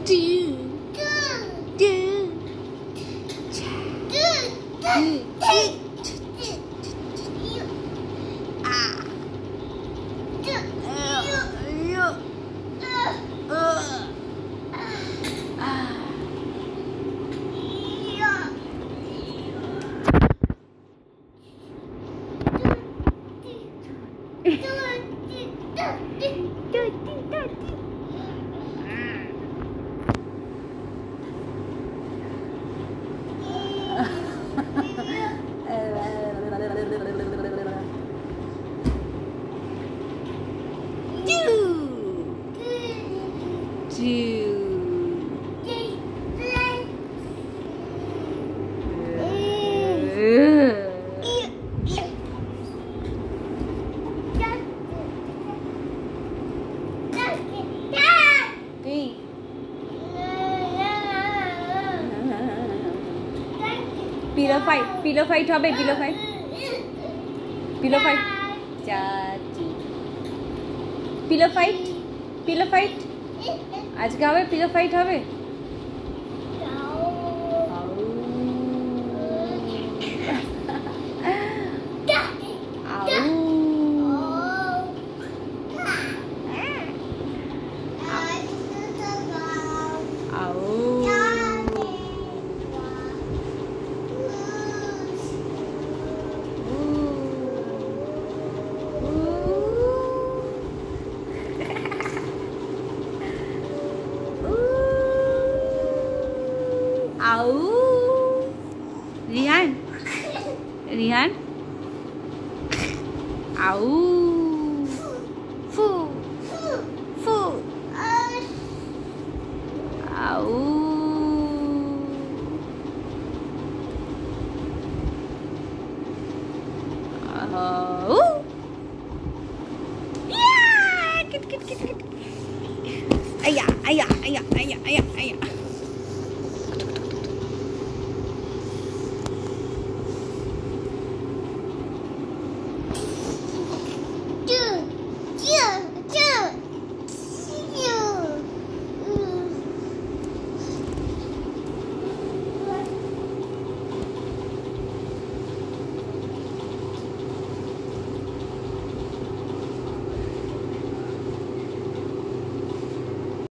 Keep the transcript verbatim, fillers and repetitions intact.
Do. Do. Do. Ah. Pillow fight, pillow fight হবে, pillow fight, pillow fight, চাচি, pillow fight, pillow fight, আজকে হবে pillow fight হবে, Au. Rihan. Rihan. Au. Fu. Fu. Au. Au. Yeah. Kit kit kit kit. Ayah, ayah, ayah.